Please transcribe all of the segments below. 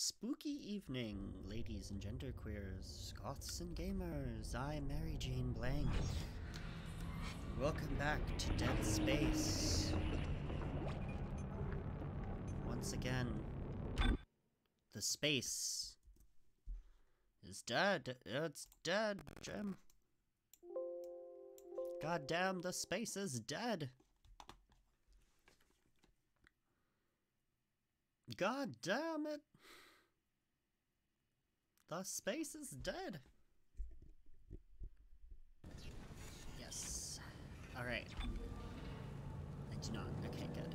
Spooky evening, ladies and genderqueers, Scots and gamers. I'm Mary Jane Blank. Welcome back to Dead Space. Once again, the space is dead. It's dead, Jim. God damn, the space is dead. God damn it. The space is dead. Yes. Alright. I do not. Okay, good.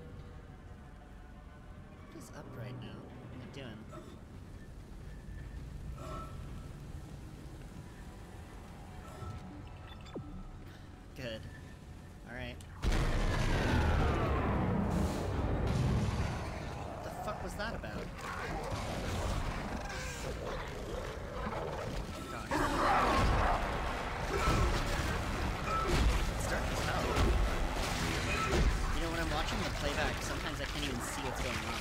What is up right now? What am I doing? Good. Alright. What the fuck was that about? Gosh. It's dark as hell. You know, when I'm watching the playback, sometimes I can't even see what's going on.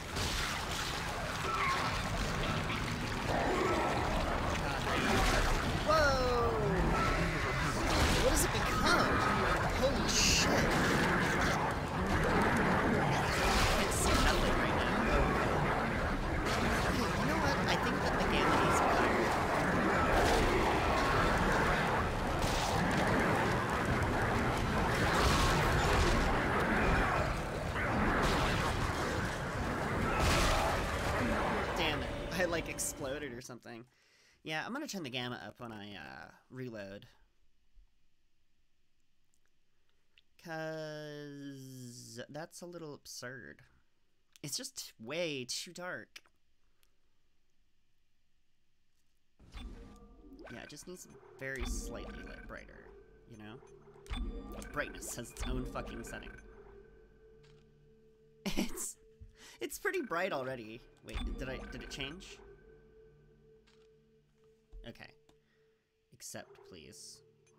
Whoa! What does it become? Holy shit! I can see nothing right now. Okay, you know what? I think that the gamma needs better. Damn it. I like exploded or something. Yeah, I'm gonna turn the gamma up when I reload. Cause that's a little absurd. It's just way too dark. Yeah, it just needs very slightly lit brighter, you know? Brightness has its own fucking setting. It's pretty bright already. Wait, did it change? Okay. Accept, please.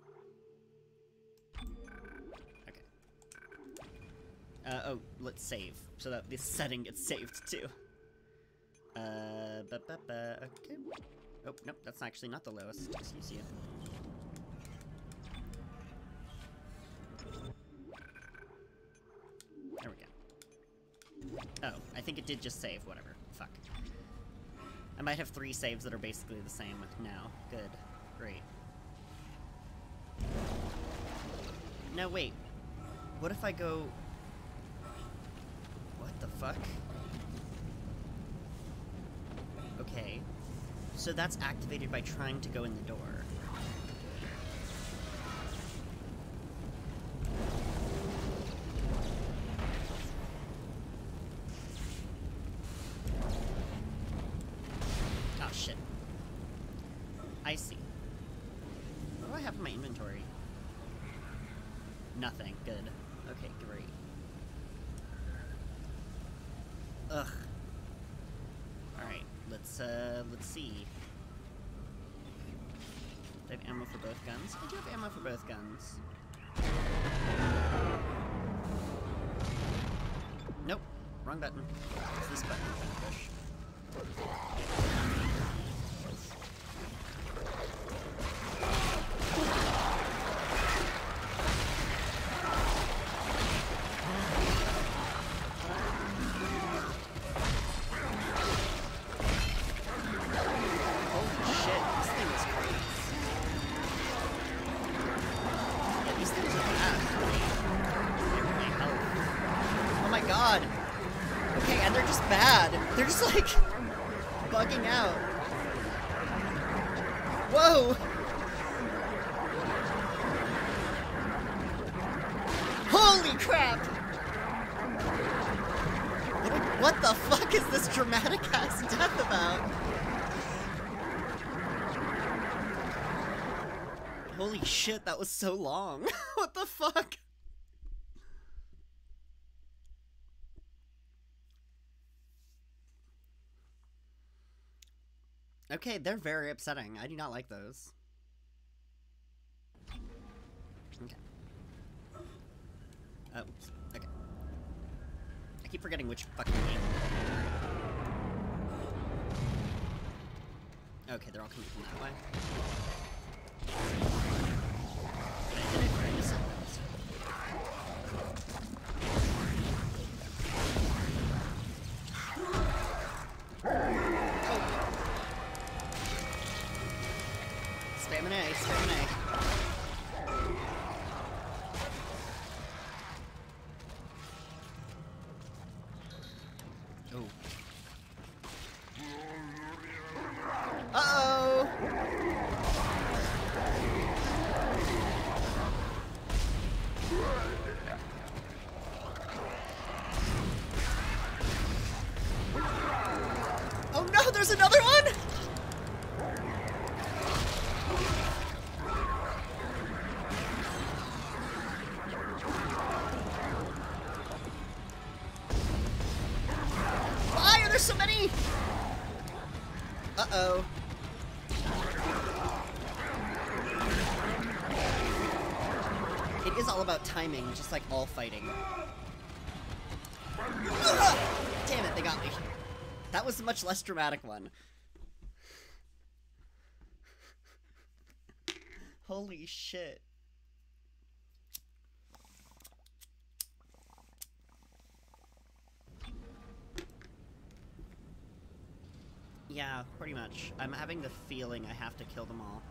Okay. Oh, let's save, so that this setting gets saved, too. Okay. Oh, nope, that's actually not the lowest. Excuse you. There we go. Oh, I think it did just save, whatever. Fuck. I might have 3 saves that are basically the same now. Good. Great. No, wait. What if I go... What the fuck? Okay. So that's activated by trying to go in the door. Oh, shit. I see. What do I have in my inventory? Nothing. Good. Okay, great. Ugh. Alright, let's see. Do I have ammo for both guns? I do have ammo for both guns. Nope. Wrong button. It's this button I'm gonna push. Okay, and they're just bad. They're just like bugging out. Whoa! Holy crap! What the fuck is this dramatic ass death about? Holy shit, that was so long. What the fuck? Okay, they're very upsetting. I do not like those. Okay. Oops. Okay. I keep forgetting which fucking game. Okay, they're all coming from that way. Did I hit it or did I miss it? Stamina, stamina. Oh. Uh-oh! Oh no, there's another one! Why are there so many? Uh-oh. It is all about timing, just like all fighting. Damn it, they got me. That was a much less dramatic one. Holy shit. Yeah, pretty much. I'm having the feeling I have to kill them all.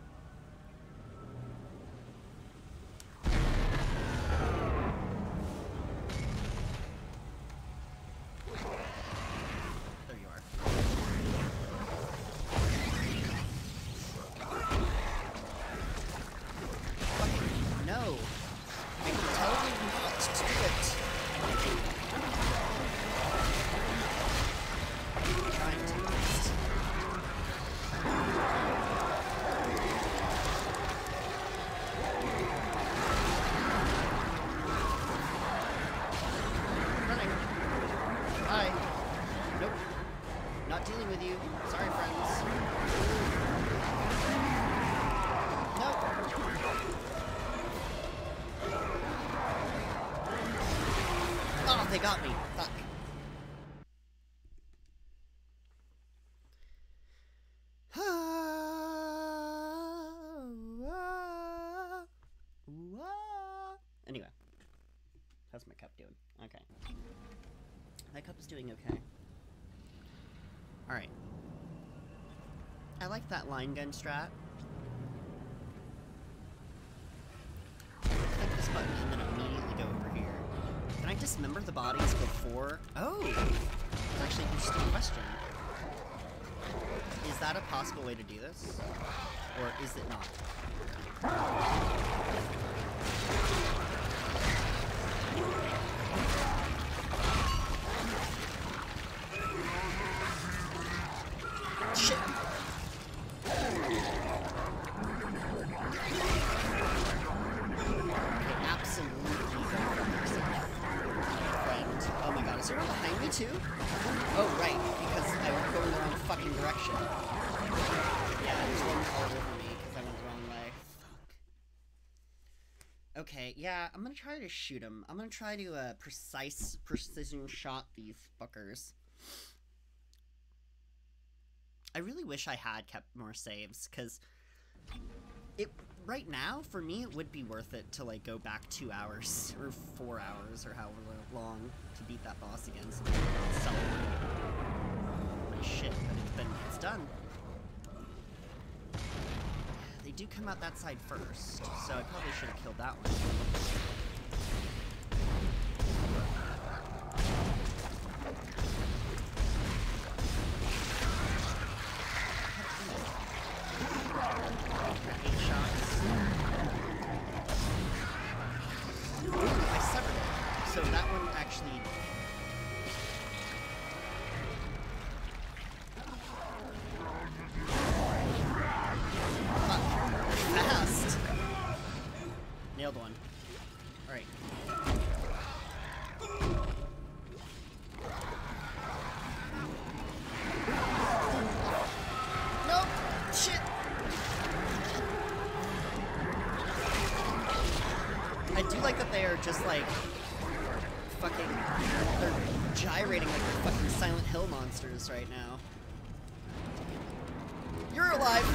There you are. Fucking no! I can tell you not to do it! I'm trying to. Running. Hi. Nope. Not dealing with you. Sorry, friends. Nope. Oh, they got me. Fuck. Anyway. How's my cup doing? Okay. My cup is doing okay. Alright. I like that line gun strat. Click this button and then immediately go over here. Can I dismember the bodies before? Oh! That's actually an interesting question. Is that a possible way to do this? Or is it not? Shit! Absolutely friend. Oh my god, is there one behind me too? Oh right, because I was going the wrong fucking direction. Yeah, there's one all over me because I went the wrong way. Fuck. Okay, yeah, I'm gonna try to shoot him. I'm gonna try to precision shot these fuckers. I really wish I had kept more saves, because right now, for me, it would be worth it to, like, go back 2 hours, or 4 hours, or however long, to beat that boss again, so I can celebrate my shit, but it's done. They do come out that side first, so I probably should have killed that one. So that one actually... Fuck. Fast! Nailed one. Alright. Nope! Shit! I do like that they are just like... fucking... they're gyrating like they're fucking Silent Hill monsters right now. You're alive!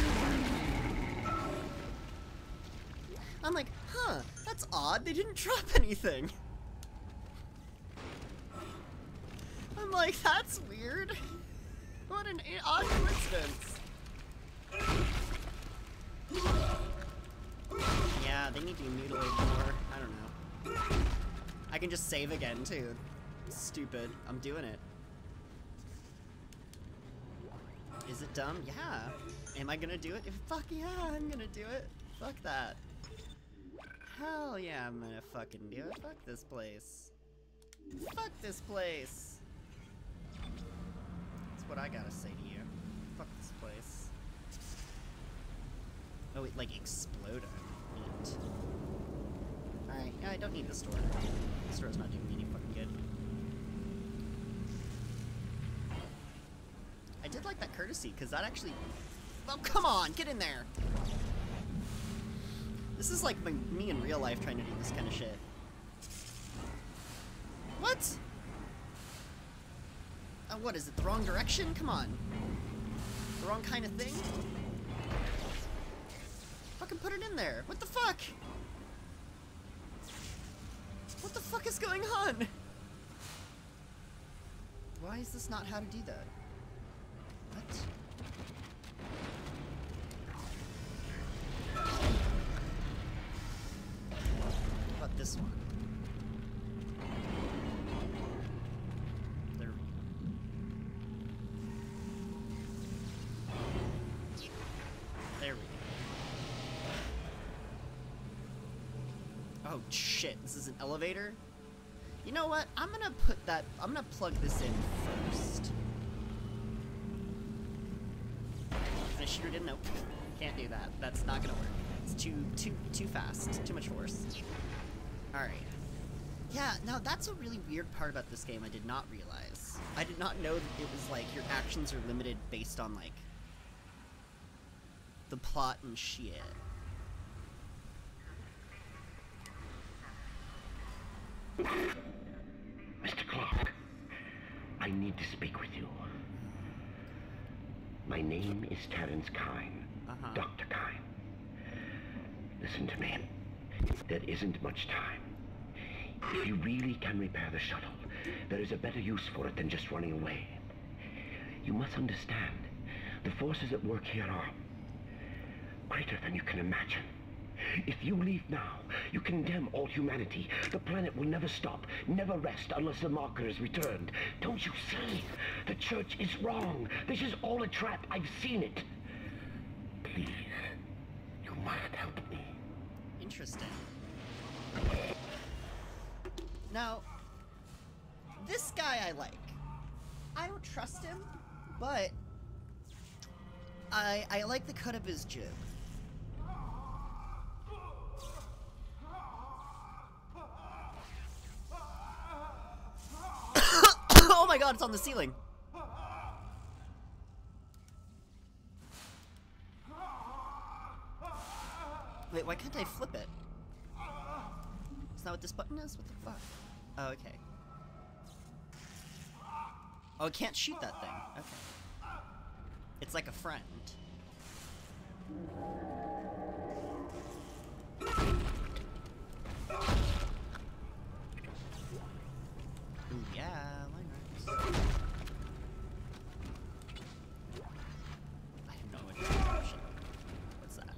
I'm like, huh, that's odd, they didn't drop anything. I'm like, that's weird. What an odd coincidence. Yeah, they need to be mutilated more. I don't know. I can just save again, too. Stupid. I'm doing it. Is it dumb? Yeah. Am I gonna do it? Fuck yeah, I'm gonna do it. Fuck that. Hell yeah, I'm gonna fucking do it. Fuck this place. Fuck this place. That's what I gotta say to you. Fuck this place. Oh, it like exploded. Neat. Alright, yeah, I don't need the store. The store's not doing me any fucking good. I did like that courtesy, because that actually... Oh, come on! Get in there! This is like me in real life trying to do this kind of shit. What? What is it, the wrong direction? Come on. The wrong kind of thing? Fucking put it in there. What the fuck? What the fuck is going on? Why is this not how to do that? What? What about this one? There we go. There we go. Oh shit, this is an elevator? You know what? I'm gonna plug this in first. Can I shoot it in? Nope. Can't do that. That's not gonna work. It's too fast. Too much force. Alright. Yeah, now that's a really weird part about this game I did not realize. I did not know that it was like your actions are limited based on like the plot and shit. Mr. Clarke, I need to speak with you. My name is Terrence Kine, Dr. Kine. Listen to me. There isn't much time. If you really can repair the shuttle, there is a better use for it than just running away. You must understand, the forces at work here are greater than you can imagine. If you leave now, you condemn all humanity. The planet will never stop, never rest unless the marker is returned. Don't you see? The church is wrong. This is all a trap. I've seen it. Please, you must help me. Interesting. Now, this guy I like. I don't trust him, but I like the cut of his jib. Oh my god, it's on the ceiling! Wait, why can't I flip it? Is that what this button is? What the fuck? Oh, okay. Oh, it can't shoot that thing. Okay. It's like a friend. Ooh, yeah, line marks. I have no idea. Oh, shit. What's that?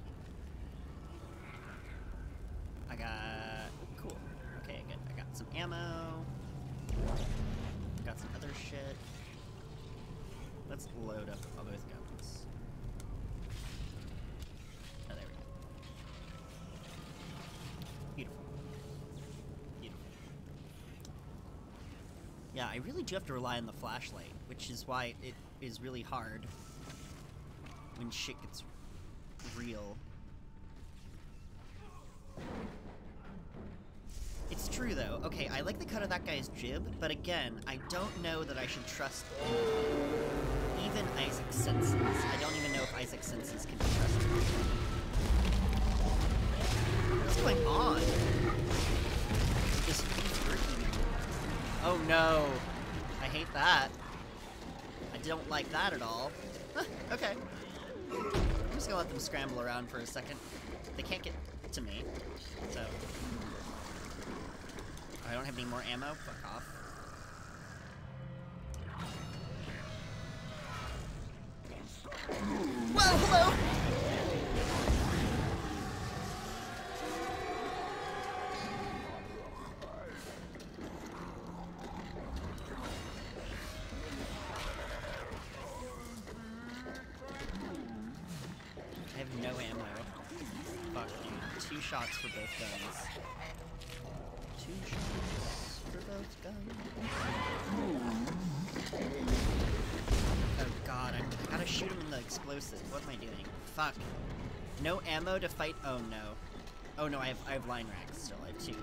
I got... Cool. Okay, good. I got some ammo. Got some other shit. Let's load up all those guns. Oh, there we go. Beautiful. Beautiful. Yeah, I really do have to rely on the flashlight, which is why it is really hard when shit gets real. It's true, though. Okay, I like the cut of that guy's jib, but again, I don't know that I should trust even Isaac's senses. I don't even know if Isaac's senses can be trusted. What's going on? This keeps working. Oh no. I hate that. I don't like that at all. Huh, okay. I'm just gonna let them scramble around for a second. They can't get to me, so... I don't have any more ammo? Fuck off. Whoa, hello! I have no ammo. Fuck, dude. 2 shots for both guns. 2 shots for both guns. Oh god, I gotta shoot him in the explosive. What am I doing? Fuck. No ammo to fight. Oh no. Oh no, I have line racks still. I have 2.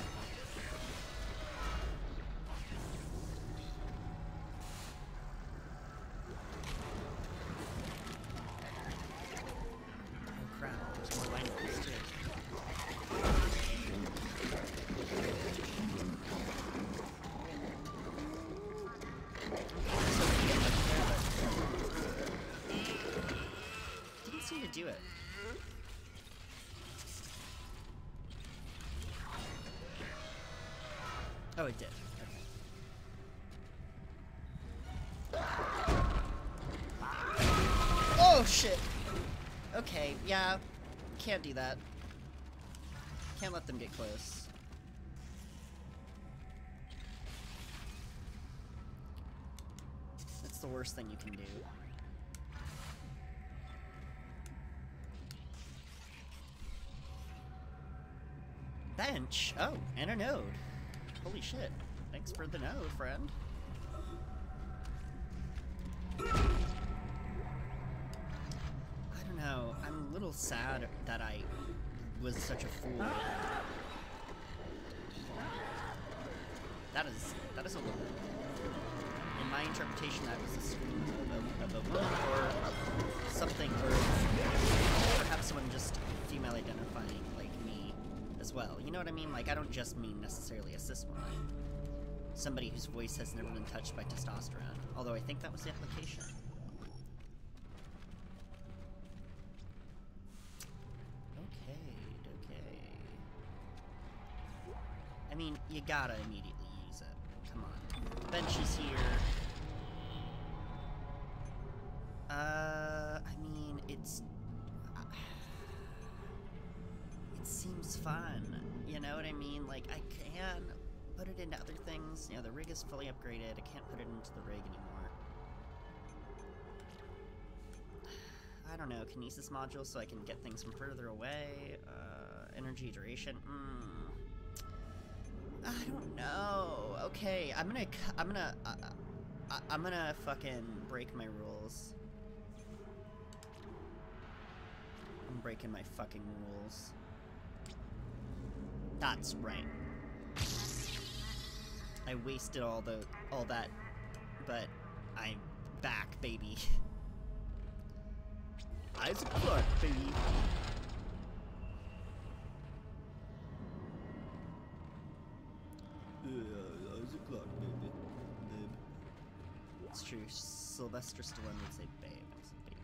Oh crap, there's more line racks too. Didn't seem to do it. Oh, it did. Okay. Oh, shit! Okay, yeah. Can't do that. Can't let them get close. That's the worst thing you can do. Bench? Oh, and a node. Holy shit. Thanks for the node, friend. I don't know. I'm a little sad that I was such a fool. That is a little... In my interpretation, that was a scream of a woman or something, or perhaps someone just female identifying like me as well. You know what I mean? Like, I don't just mean necessarily a cis woman. Somebody whose voice has never been touched by testosterone. Although I think that was the application. Okay. I mean, you gotta immediately use it. Come on. The bench is here. I mean, it's... it seems fun. You know what I mean? Like, I can put it into other things. You know, the rig is fully upgraded. I can't put it into the rig anymore. I don't know, kinesis module so I can get things from further away. Energy duration. I don't know. Okay, I'm gonna fucking break my rules. I'm breaking my fucking rules. That's right. I wasted all that, but I'm back, baby. Isaac Clarke, baby. Isaac Clarke, baby. Babe. It's true. Sylvester Stallone would say babe. I said baby.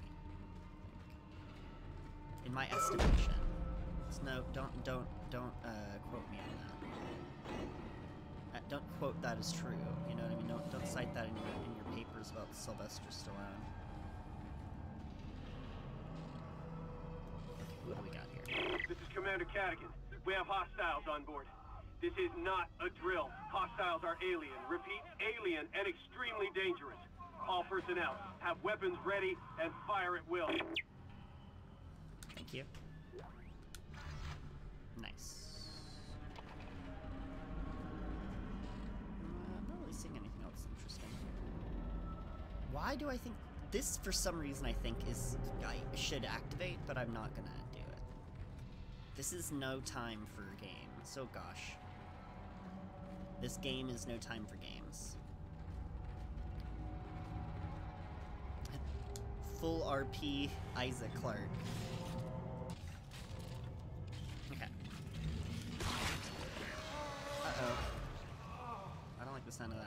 In my estimation. No, don't quote me on that. Don't quote that as true. You know what I mean? Don't cite that in your papers about Sylvester Stallone. Okay, what do we got here? This is Commander Cadigan. We have hostiles on board. This is not a drill. Hostiles are alien. Repeat, alien and extremely dangerous. All personnel, have weapons ready and fire at will. Thank you. Nice. I'm not really seeing anything else interesting. Why do I think this, for some reason, I think I should activate, but I'm not gonna do it. This is no time for games. Oh gosh. This game is no time for games. Full RP Isaac Clarke. Okay. Uh-oh. I don't like the sound of that.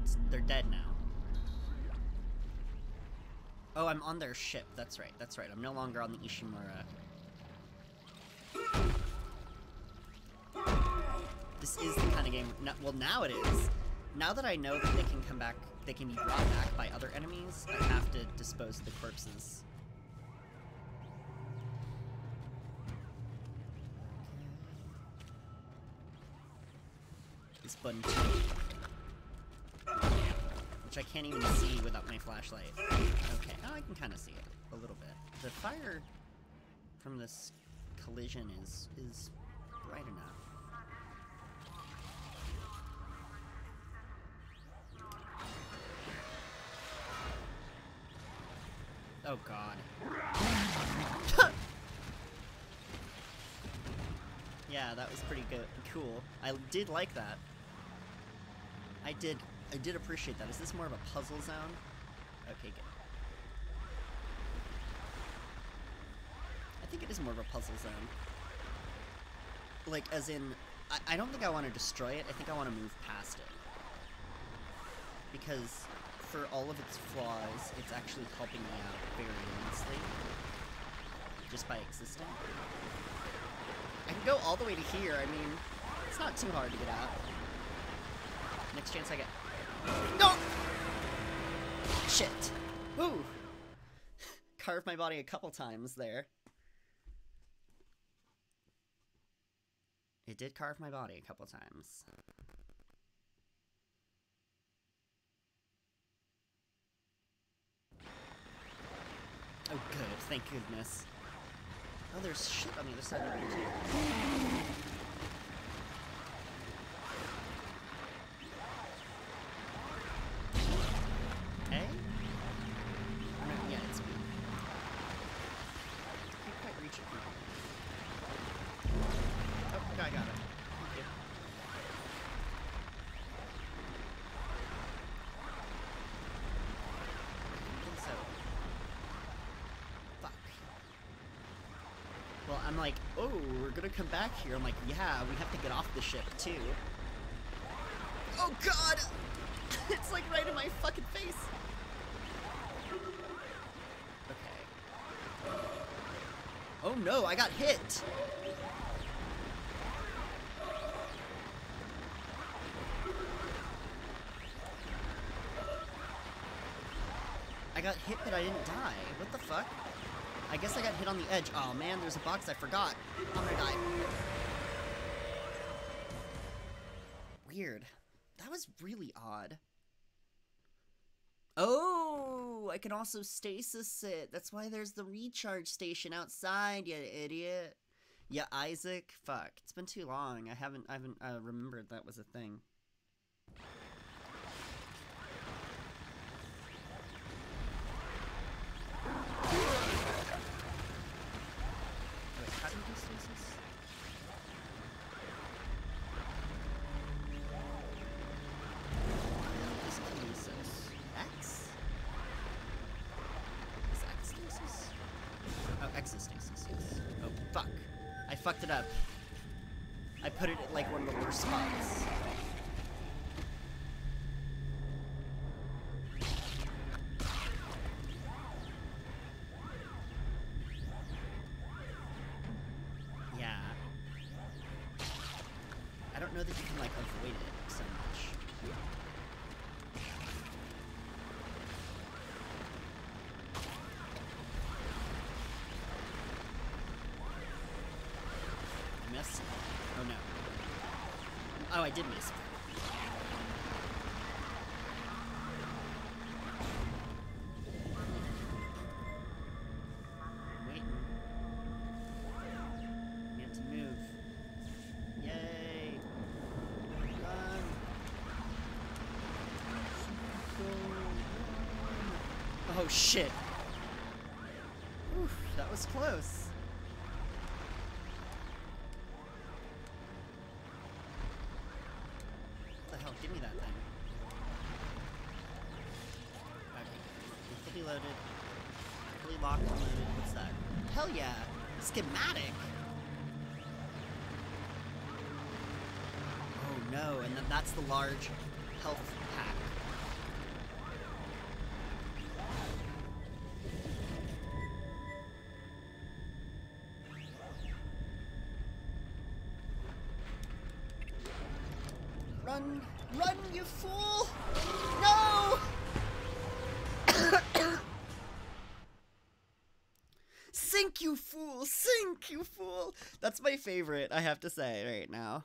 they're dead now. Oh, I'm on their ship. That's right. That's right. I'm no longer on the Ishimura. This is the kind of game... well, now it is. Now that I know that they can come back, they can be brought back by other enemies, I have to dispose of the corpses. This button, which I can't even see without my flashlight. Okay, now I can kind of see it a little bit. The fire from this collision is bright enough. Oh god. Yeah, that was pretty good. Cool. I did like that. I did appreciate that. Is this more of a puzzle zone? Okay, good. I think it is more of a puzzle zone. Like, as in, I don't think I want to destroy it. I think I want to move past it. Because for all of its flaws, it's actually helping me out very immensely. Just by existing. I can go all the way to here. I mean, it's not too hard to get out. Next chance I get... No! Shit. Woo! Carved my body a couple times there. It did carve my body a couple times. Oh good, thank goodness. Oh, there's shit on the other side of the bridge too. A? Oh, no, yeah, it's B. Can't quite reach it. Oh, I got it. Thank you. I think so. Fuck. Well, I'm like, oh, we're gonna come back here. I'm like, yeah, we have to get off the ship, too. Oh, God! It's like right in my fucking face. Okay. Oh, no, I got hit! I got hit, but I didn't die. What the fuck? I guess I got hit on the edge. Oh man, there's a box I forgot. I'm gonna die. Weird. That was really odd. Oh, I can also stasis it. That's why there's the recharge station outside, you idiot. Yeah, Isaac. Fuck. It's been too long. I haven't remembered that was a thing. How do you do stasis? What is kinesis? X? Is X stasis? Oh, X is stasis, yes. Oh, fuck. I fucked it up. I put it at, like, one of the worst spots. I don't know that you can, like, avoid it so much. I missed? Oh, no. Oh, I did miss. Oh shit. Oof, that was close. What the hell? Give me that thing. Okay. Fully loaded. Fully locked and loaded. What's that? Hell yeah! Schematic! Oh no, and then that's the large health pack. Run! Run, you fool! No! Sink, you fool! Sink, you fool! That's my favorite, I have to say, right now.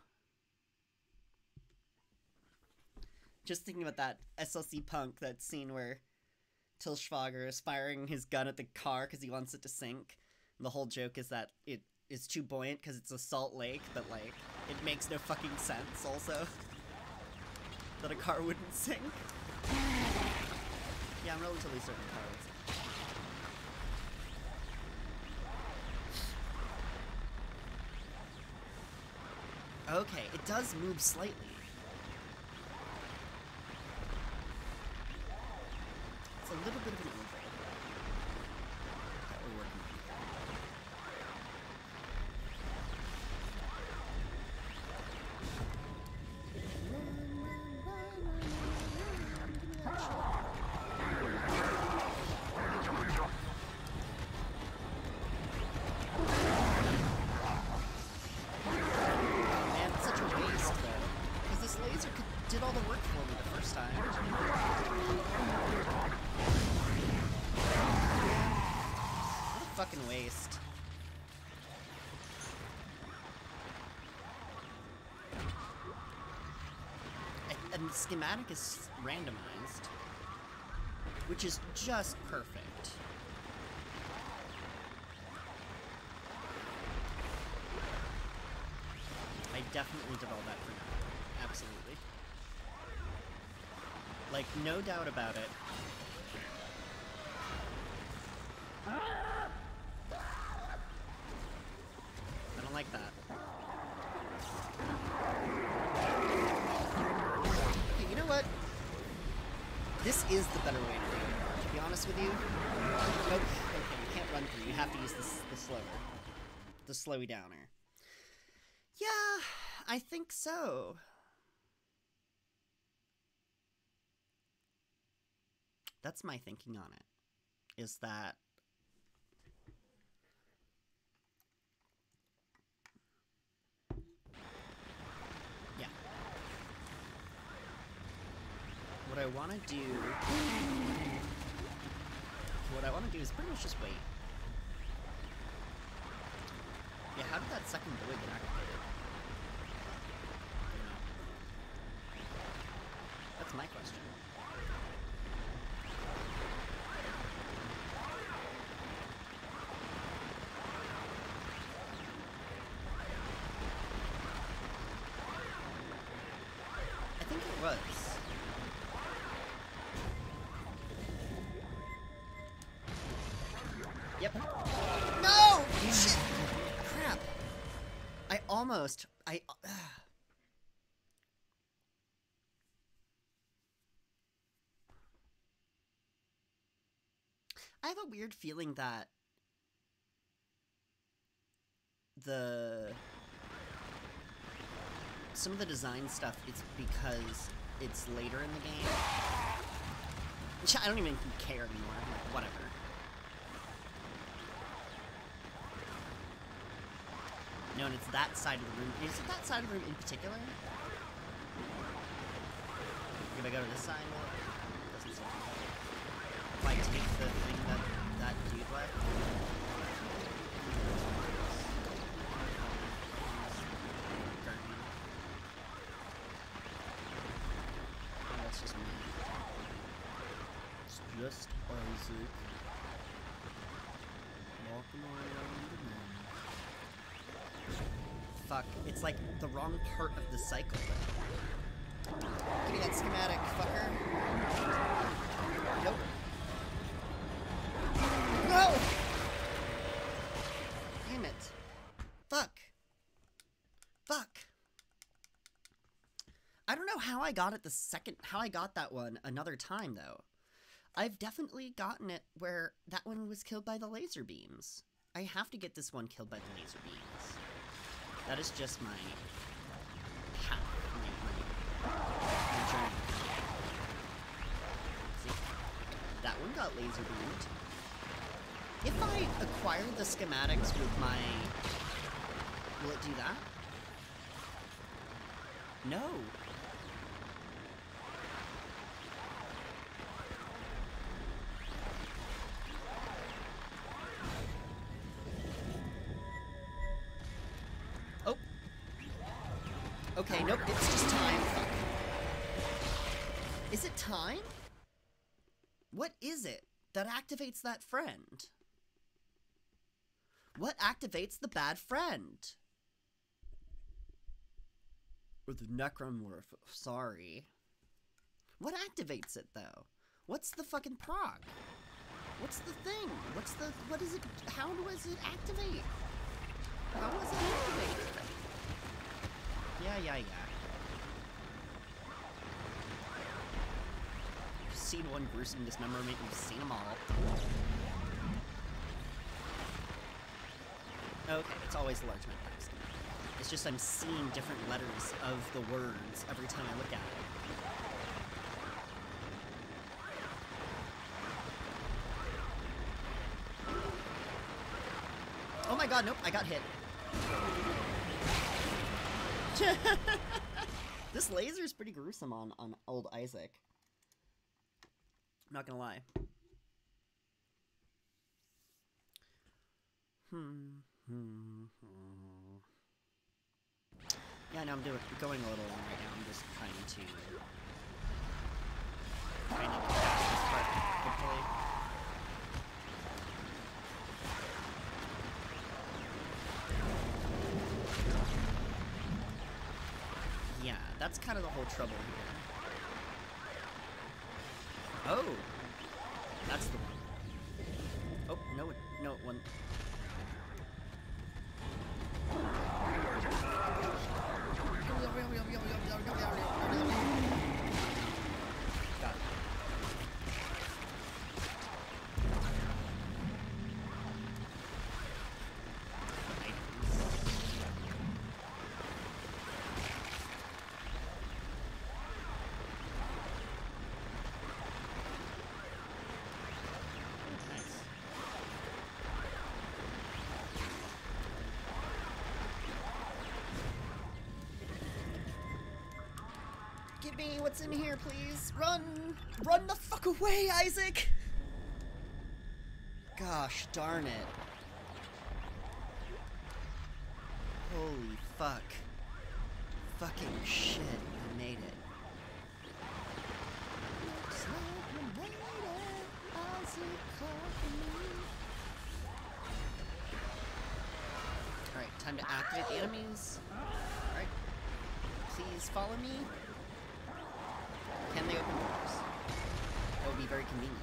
Just thinking about that SLC Punk, that scene where Til Schwager is firing his gun at the car because he wants it to sink. And the whole joke is that it is too buoyant because it's a salt lake, but, like, it makes no fucking sense, also. That a car wouldn't sink. Yeah, I'm relatively certain a car would sink. Okay, it does move slightly. It's a little bit of an oval that we're working on. Man, it's such a waste, though. Because this laser did all the work for me the first time. What a fucking waste. And the schematic is randomized, which is just perfect. I definitely did all that for now. Absolutely. Like, no doubt about it. I don't like that. Okay, you know what? This is the better way to do it, to be honest with you. Okay, you can't run through. You have to use the slower. The slowy downer. Yeah, I think so. That's my thinking on it. Is that yeah. What I want to do is pretty much just wait. Yeah, how did that second buoy get activated? I don't know. That's my question. I think it was. Yep. No! Shit! Crap. I have a weird feeling that some of the design stuff is because it's later in the game. Which I don't even care anymore. I'm like, whatever. No, and it's that side of the room. Is it that side of the room in particular? If I go to this side, well, it doesn't seem to matter. If I take the thing that dude left. That's just me. It's just Isaac. Walking around the man. Fuck, it's like the wrong part of the cycle. Give me that schematic, fucker. Nope. No! Damn it. Fuck. Fuck. I don't know how I got it how I got that one another time, though. I've definitely gotten it where that one was killed by the laser beams. I have to get this one killed by the laser beams. That is just my path, my journey. See? That one got laser beamed. If I acquire the schematics with my... Will it do that? No. Okay, nope, it's just time. Fuck. Is it time? What is it that activates that friend? What activates the bad friend? Or the necromorph, sorry. What activates it, though? What's the fucking proc? What's the thing? What is it, how does it activate? How does it activate? Yeah. You've seen one gruesome dismemberment, you've seen them all. Okay, it's always the large map text. It's just I'm seeing different letters of the words every time I look at it. Oh my god, nope, I got hit. This laser's pretty gruesome on old Isaac. I'm not gonna lie. Yeah, I know I'm going a little long right now. I'm just trying to get past this part, hopefully. Yeah, that's kind of the whole trouble here. Oh! That's the one. Oh, no, it wasn't. Got it. Give me what's in here, please. Run! Run the fuck away, Isaac! Gosh darn it. Holy fuck. Fucking shit, I made it. Looks like we made it, Isaac Clarke. Alright, time to activate the enemies. Alright. Please follow me. Can they open doors? That would be very convenient.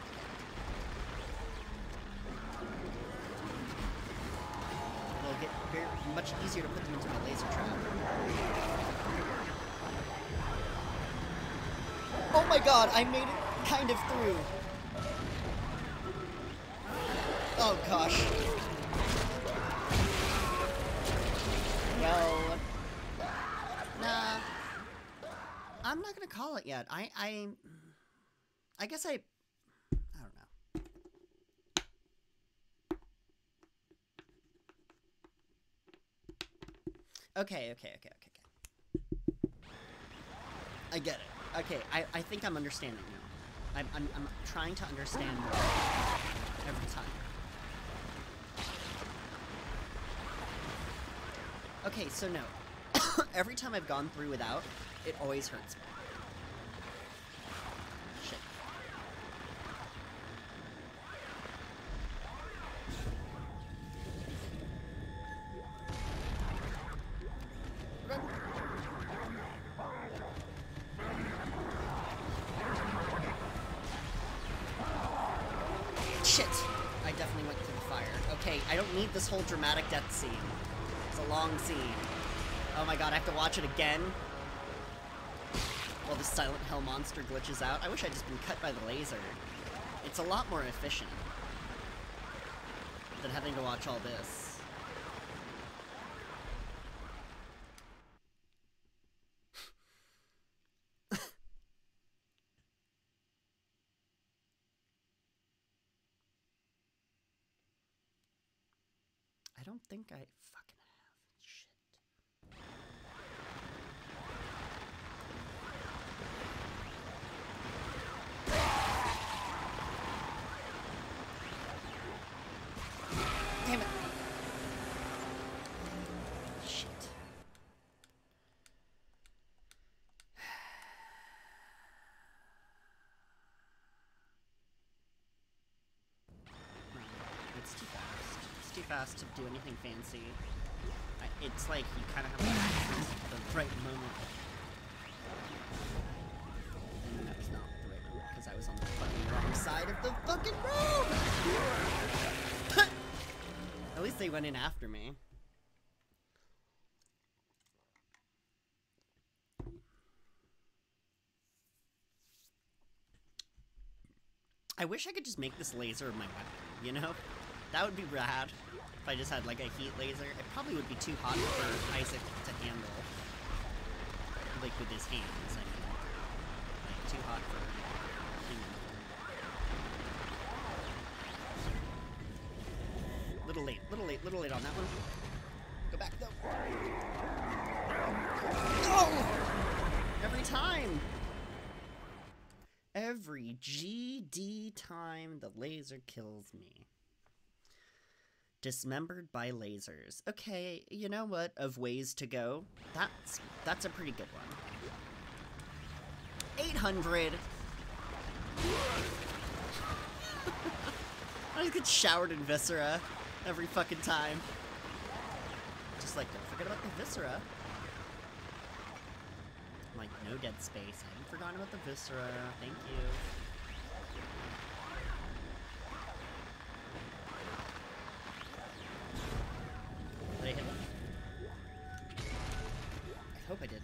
It'll get much easier to put them into my laser trap. Oh my god, I made it kind of through. Oh gosh. Well, nah. I'm not gonna call it yet. I guess I don't know. Okay. I get it. Okay, I think I'm understanding now. I'm trying to understand more every time. Okay, so no. Every time I've gone through without, it always hurts me. Shit. Run. Shit. I definitely went through the fire. Okay, I don't need this whole dramatic death scene. It's a long scene. Oh my god, I have to watch it again? While the Silent Hell monster glitches out. I wish I'd just been cut by the laser. It's a lot more efficient than having to watch all this. I don't think I fucking have. Shit. Damn it. Shit. fast to do anything fancy. It's like you kind of have to access the right moment. And that was not the right moment, because I was on the fucking wrong side of the fucking road! At least they went in after me. I wish I could just make this laser my weapon, you know? That would be rad. If I just had like a heat laser. It probably would be too hot for Isaac to handle. Like with his hands, I mean. Like too hot for human. Little late on that one. Go back though. Oh! Every time! Every GD time the laser kills me. Dismembered by lasers. Okay, you know what? Of ways to go, that's a pretty good one. 800! I just get showered in viscera every fucking time. Just like, don't forget about the viscera. Like, no dead space. I haven't forgotten about the viscera. Thank you. Did I hit him? I hope I did.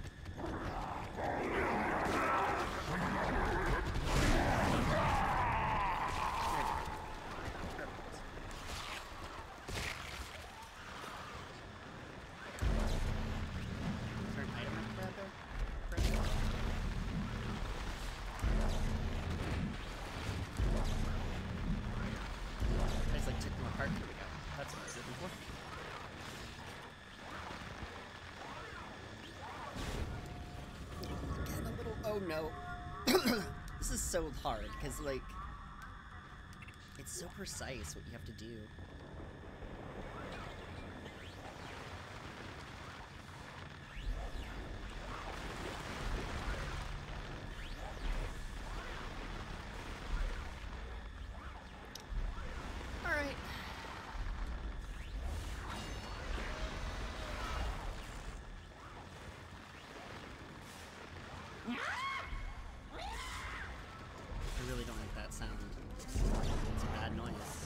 Oh no. This is so hard, because, like, it's so precise what you have to do. Alright. I really don't like that sound. It's a bad noise.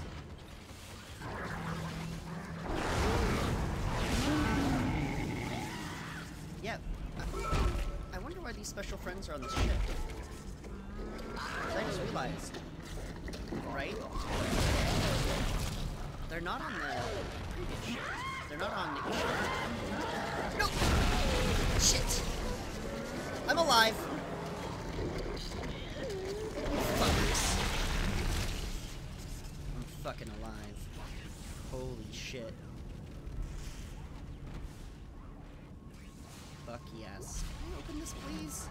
Yeah, I wonder why these special friends are on this ship. I just realized, right? They're not on the previous ship. They're not on the Nope! Shit! I'm alive! Fuckers. I'm fucking alive. Holy shit. Fuck yes. Can you open this, please?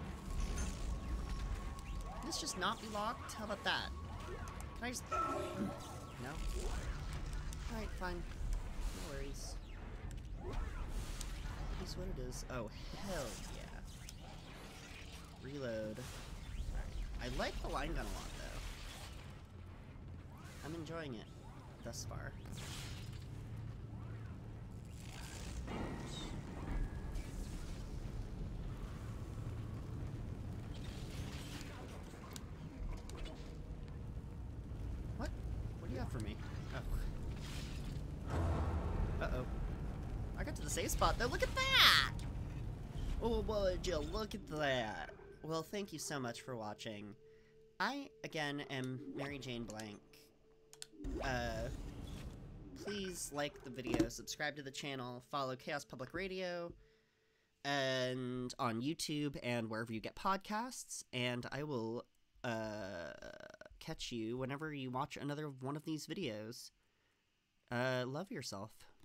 Can this just not be locked? How about that? Can I just... No? Alright, fine. No worries. It is what it is. Oh, hell yeah. Reload. I like the line gun a lot, though. I'm enjoying it thus far. What? What do you have for me? Oh. Uh-oh. I got to the save spot, though. Look at that! Oh, would you look at that? Well, thank you so much for watching. I, again, am Mary Jane Blank. Please like the video, subscribe to the channel, follow Chaos Public Radio, and on YouTube and wherever you get podcasts, and I will, catch you whenever you watch another one of these videos. Love yourself.